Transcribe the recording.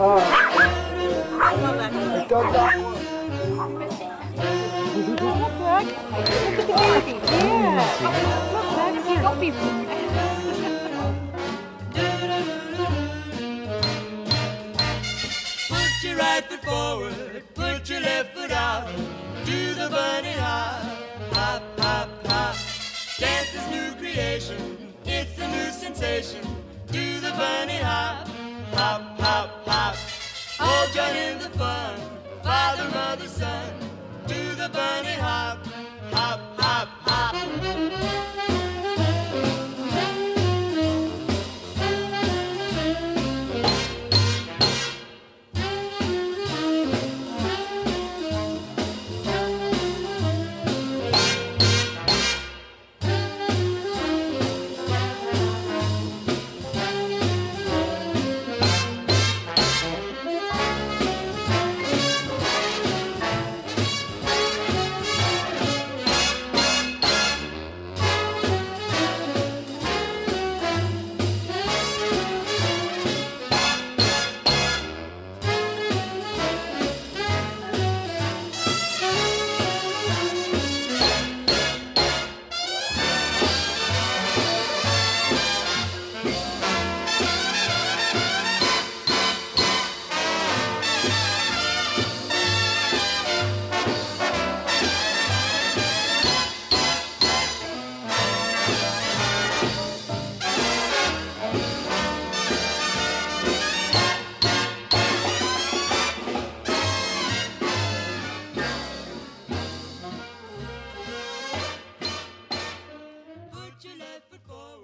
I love that. I've done that one. Look, look at the baby. Yeah. Look, Lex, here, don't be rude. Put your right foot forward, put your left foot out. Do the bunny hop, hop, hop, hop. Dance is new creation, it's a new sensation. Do the bunny hop, hop, hop, hop. All join in the fun, father, mother, son. Do the bunny hop, hop, hop, hop. Put your left foot forward.